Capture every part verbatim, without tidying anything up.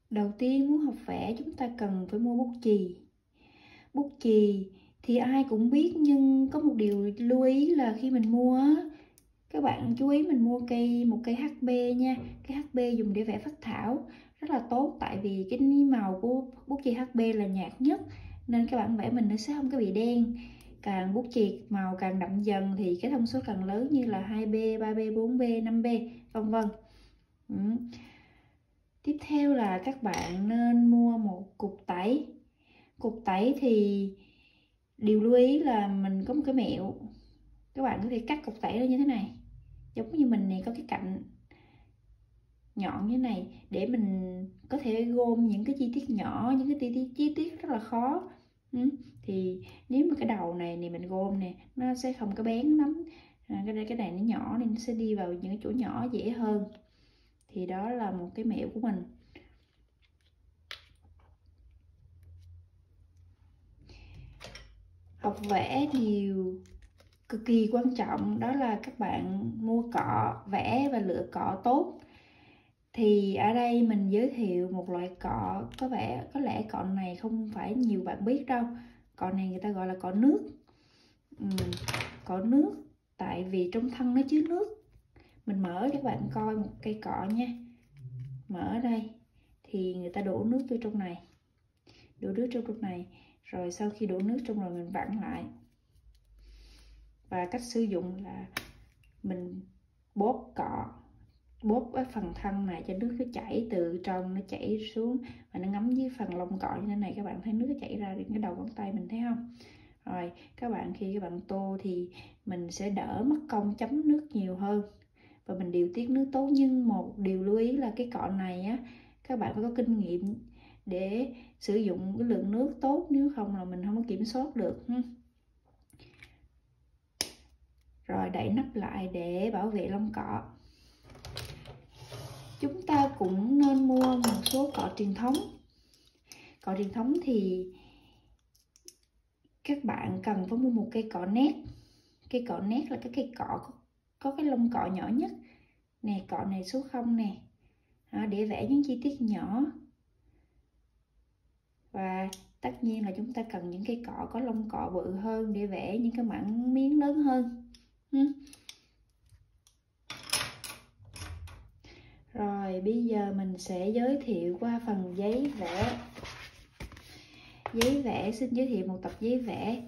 Đầu tiên muốn học vẽ chúng ta cần phải mua bút chì. Bút chì thì ai cũng biết, nhưng có một điều lưu ý là khi mình mua các bạn chú ý mình mua cây một cây hát bê nha. Cây hát bê dùng để vẽ phác thảo rất là tốt, tại vì cái màu của bút chì hát bê là nhạt nhất, nên các bạn vẽ mình nó sẽ không có bị đen. Càng bút chì màu càng đậm dần thì cái thông số càng lớn, như là hai bê, ba bê, bốn bê, năm bê, vân vân. Ừ. Tiếp theo là các bạn nên mua một cục tẩy. Cục tẩy thì điều lưu ý là mình có một cái mẹo. Các bạn có thể cắt cục tẩy ra như thế này, giống như mình này, có cái cạnh nhọn như thế này, để mình có thể gom những cái chi tiết nhỏ, những cái chi tiết, chi tiết rất là khó. Ừ. Thì nếu mà cái đầu này thì mình gom nè, nó sẽ không có bén lắm. À, cái, cái này nó nhỏ nên nó sẽ đi vào những cái chỗ nhỏ dễ hơn. Thì đó là một cái mẹo của mình. Học vẽ điều cực kỳ quan trọng đó là các bạn mua cọ vẽ và lựa cọ tốt. Thì ở đây mình giới thiệu một loại cọ, có vẻ có lẽ cọ này không phải nhiều bạn biết đâu. Cọ này người ta gọi là cọ nước. Ừ, cọ nước tại vì trong thân nó chứa nước. Mình mở cho các bạn coi một cây cọ nha. Mở ở đây thì người ta đổ nước vô trong này, đổ nước trong trong này, rồi sau khi đổ nước trong rồi mình vặn lại. Và cách sử dụng là mình bóp cọ, bóp cái phần thân này cho nước nó chảy từ trong, nó chảy xuống và nó ngấm dưới phần lông cọ như thế này. Các bạn thấy nước nó chảy ra đến cái đầu ngón tay mình, thấy không? Rồi các bạn khi các bạn tô thì mình sẽ đỡ mất công chấm nước nhiều hơn và mình điều tiết nước tốt. Nhưng một điều lưu ý là cái cọ này á, các bạn phải có kinh nghiệm để sử dụng cái lượng nước tốt, nếu không là mình không có kiểm soát được. Rồi đậy nắp lại để bảo vệ lông cọ. Chúng ta cũng nên mua một số cọ truyền thống. Cọ truyền thống thì các bạn cần phải mua một cây cọ nét. Cây cọ nét là cái cây cọ có, có cái lông cọ nhỏ nhất nè, cọ này số không nè, à, để vẽ những chi tiết nhỏ. Và tất nhiên là chúng ta cần những cây cọ có lông cọ bự hơn để vẽ những cái mảng miếng lớn hơn. ừ. Rồi bây giờ mình sẽ giới thiệu qua phần giấy vẽ. Giấy vẽ, xin giới thiệu một tập giấy vẽ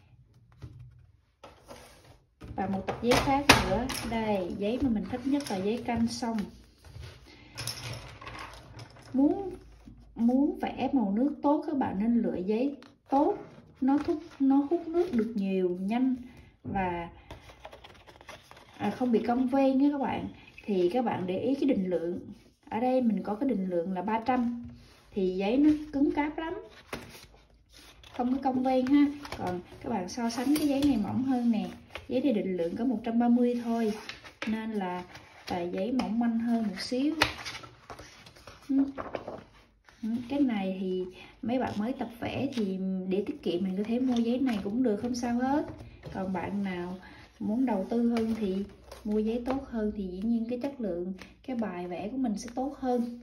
và một tập giấy khác nữa. Đây, giấy mà mình thích nhất là giấy canh sông. Muốn muốn vẽ màu nước tốt, các bạn nên lựa giấy tốt, nó thúc nó hút nước được nhiều, nhanh và à, không bị cong vênh nha các bạn. Thì các bạn để ý cái định lượng. Ở đây mình có cái định lượng là ba trăm, thì giấy nó cứng cáp lắm, không có cong vênh ha. Còn các bạn so sánh cái giấy này mỏng hơn nè, giấy này định lượng có một trăm ba mươi thôi, nên là tờ giấy mỏng manh hơn một xíu. Cái này thì mấy bạn mới tập vẽ thì để tiết kiệm mình có thể mua giấy này cũng được, không sao hết. Còn bạn nào muốn đầu tư hơn thì mua giấy tốt hơn, thì dĩ nhiên cái chất lượng cái bài vẽ của mình sẽ tốt hơn.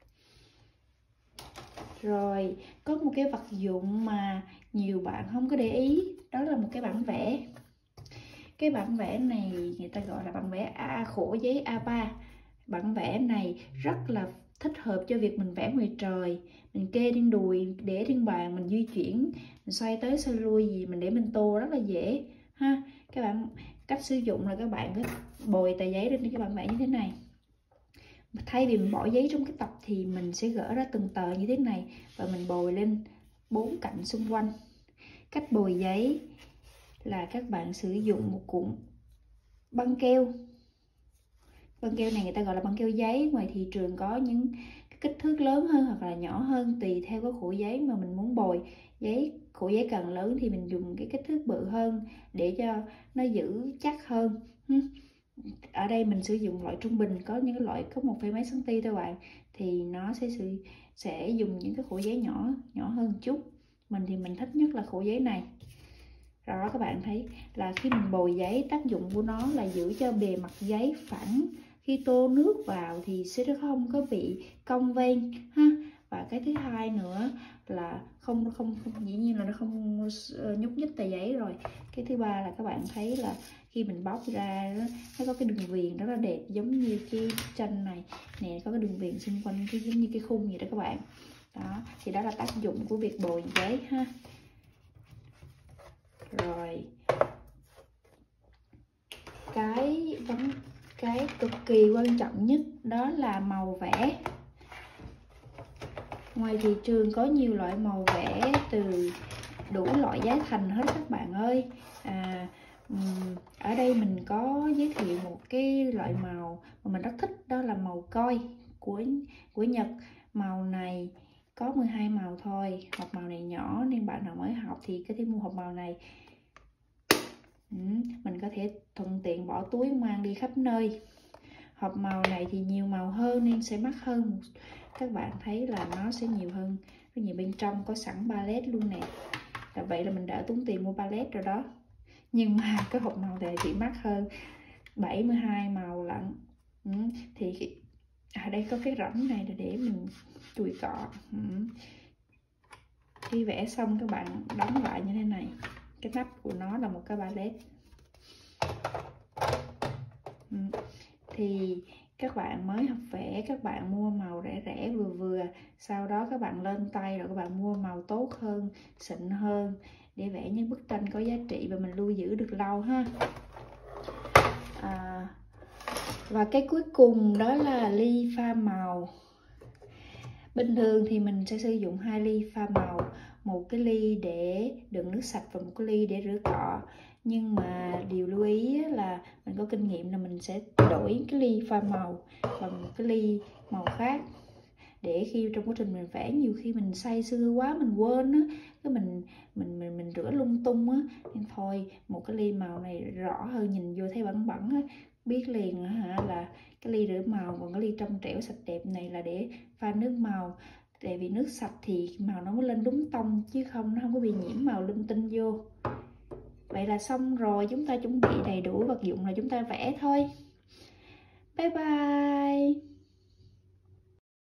Rồi có một cái vật dụng mà nhiều bạn không có để ý, đó là một cái bản vẽ. Cái bản vẽ này người ta gọi là bản vẽ A khổ giấy A ba. Bản vẽ này rất là thích hợp cho việc mình vẽ ngoài trời, mình kê trên đùi, để trên bàn, mình di chuyển, mình xoay tới xoay lui gì mình để mình tô rất là dễ ha. Các bạn cách sử dụng là các bạn cứ bồi tờ giấy lên cái bản vẽ như thế này. Thay vì mình bỏ giấy trong cái tập thì mình sẽ gỡ ra từng tờ như thế này và mình bồi lên bốn cạnh xung quanh. Cách bồi giấy là các bạn sử dụng một cuộn băng keo. Băng keo này người ta gọi là băng keo giấy, ngoài thị trường có những kích thước lớn hơn hoặc là nhỏ hơn tùy theo cái khổ giấy mà mình muốn bồi. Giấy khổ giấy càng lớn thì mình dùng cái kích thước bự hơn để cho nó giữ chắc hơn. Ở đây mình sử dụng loại trung bình, có những cái loại có một phẩy mấy cm thôi bạn, thì nó sẽ sử, sẽ dùng những cái khổ giấy nhỏ nhỏ hơn một chút. Mình thì mình thích nhất là khổ giấy này. Rồi đó, các bạn thấy là khi mình bồi giấy, tác dụng của nó là giữ cho bề mặt giấy phẳng, khi tô nước vào thì sẽ không có bị cong vênh ha. Và và cái thứ hai nữa là không không không dĩ nhiên là nó không nhúc nhích tờ giấy rồi. Cái thứ ba là các bạn thấy là khi mình bóc ra đó, nó có cái đường viền rất là đẹp, giống như cái tranh này nè, có cái đường viền xung quanh cái giống như cái khung vậy đó các bạn. Đó thì đó là tác dụng của việc bồi giấy ha. Rồi cái vấn cái cực kỳ quan trọng nhất đó là màu vẽ. Ngoài thị trường có nhiều loại màu vẽ từ đủ loại giá thành hết các bạn ơi. À, ở đây mình có giới thiệu một cái loại màu mà mình rất thích, đó là màu coi của của Nhật. Màu này có mười hai màu thôi, hộp màu này nhỏ nên bạn nào mới học thì có thể mua hộp màu này. Ừ, mình có thể thuận tiện bỏ túi mang đi khắp nơi. Hộp màu này thì nhiều màu hơn nên sẽ mắc hơn. Các bạn thấy là nó sẽ nhiều hơn, rất nhiều, bên trong có sẵn palette luôn nè. Là vậy là mình đã tốn tiền mua palette rồi đó. Nhưng mà cái hộp màu này thì mắc hơn, bảy mươi hai màu lận. Ừ, thì ở đây có cái rãnh này là để mình chùi cọ. Ừ. Khi vẽ xong các bạn đóng lại như thế này. Cái nắp của nó là một cái palette. Ừ. Thì các bạn mới học vẽ, các bạn mua màu rẻ rẻ vừa vừa, sau đó các bạn lên tay rồi các bạn mua màu tốt hơn, xịn hơn để vẽ những bức tranh có giá trị và mình lưu giữ được lâu ha. À, và cái cuối cùng đó là ly pha màu. Bình thường thì mình sẽ sử dụng hai ly pha màu, một cái ly để đựng nước sạch và một cái ly để rửa cọ. Nhưng mà điều lưu ý là mình có kinh nghiệm là mình sẽ đổi cái ly pha màu bằng một cái ly màu khác, để khi trong quá trình mình vẽ nhiều khi mình say sưa quá mình quên á, cái mình mình mình mình rửa lung tung á, nên thôi một cái ly màu này rõ hơn, nhìn vô thấy bẩn bẩn á, biết liền hả là cái ly rửa màu, còn cái ly trong trẻo sạch đẹp này là để pha nước màu. Tại vì nước sạch thì màu nó mới lên đúng tông, chứ không nó không có bị nhiễm màu linh tinh vô. Vậy là xong rồi, chúng ta chuẩn bị đầy đủ vật dụng là chúng ta vẽ thôi. Bye bye.